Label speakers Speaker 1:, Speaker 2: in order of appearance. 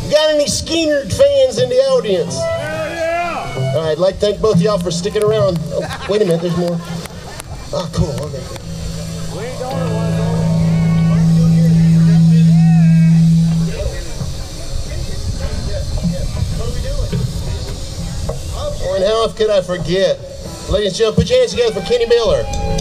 Speaker 1: Got any Skeeter fans in the audience? Yeah. All right, I'd like to thank both of y'all for sticking around. Oh, wait a minute, there's more. Oh, cool. Okay. We ain't going one. And how could I forget? Ladies and gentlemen, put your hands together for Kenny Miller.